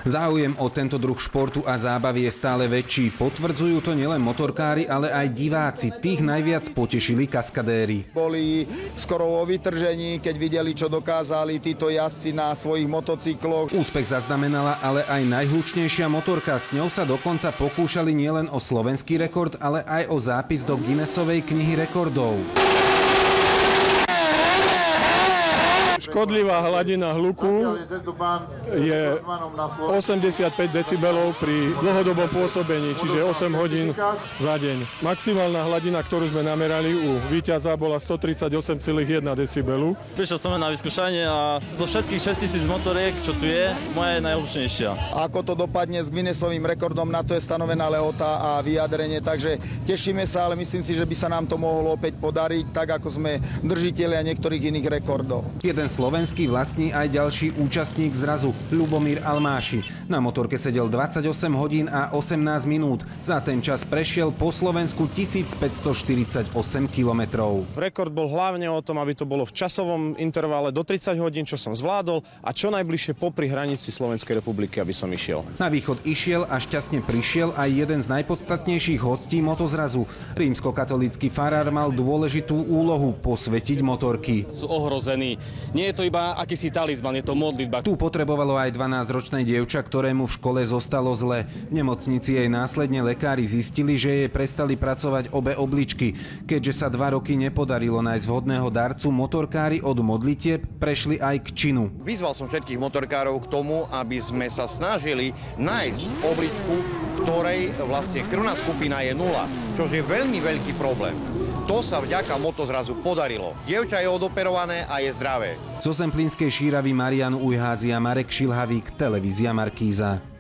Záujem o tento druh športu a zábavy je stále väčší. Potvrdzujú to nielen motorkári, ale aj diváci. Tých najviac potešili kaskadéri. Boli skoro vo vytržení, keď videli, čo dokázali títo jazdci na svojich motocykloch. Úspech zaznamenala ale aj najhlučnejšia motorka. S ňou sa dokonca pokúšali nielen o slovenský rekord, ale aj o zápis do Guinnessovej knihy rekordov. Škodlivá hladina hluku je 85 decibelov pri dlhodobom pôsobení, čiže 8 hodín za deň. Maximálna hladina, ktorú sme namerali u víťaza, bola 138,1 decibelu. Prišiel som na vyskúšanie a zo všetkých 6000 motoriek, čo tu je, moja je najhlučnejšia. Ako to dopadne s Guinnessovým rekordom, na to je stanovená lehota a vyjadrenie, takže tešíme sa, ale myslím si, že by sa nám to mohlo opäť podariť, tak ako sme držitelia niektorých iných rekordov. Jeden slovenský vlastní aj ďalší účastník zrazu, Ľubomír Almáši. Na motorke sedel 28 hodín a 18 minút. Za ten čas prešiel po Slovensku 1548 kilometrov. Rekord bol hlavne o tom, aby to bolo v časovom intervale do 30 hodín, čo som zvládol, a čo najbližšie popri hranici Slovenskej republiky, aby som išiel. Na východ išiel a šťastne prišiel aj jeden z najpodstatnejších hostí motozrazu. Rímskokatolícky farár mal dôležitú úlohu posvetiť motorky. Sú ohrození. Nie je to iba akýsi talizman, je to modlitba. Tu potrebovalo aj 12-ročné dievča, ktorému v škole zostalo zle. V nemocnici jej následne lekári zistili, že jej prestali pracovať obe obličky. Keďže sa 2 roky nepodarilo nájsť vhodného darcu, motorkári od modlitieb prešli aj k činu. Vyzval som všetkých motorkárov k tomu, aby sme sa snažili nájsť obličku, ktorej vlastne krvná skupina je 0, čo je veľmi veľký problém. To sa vďaka motozrazu podarilo. Dievča je odoperované a je zdravé. Zo Zemplínskej Šíravy Marian Ujházy a Marek Šilhavík, televízia Markíza.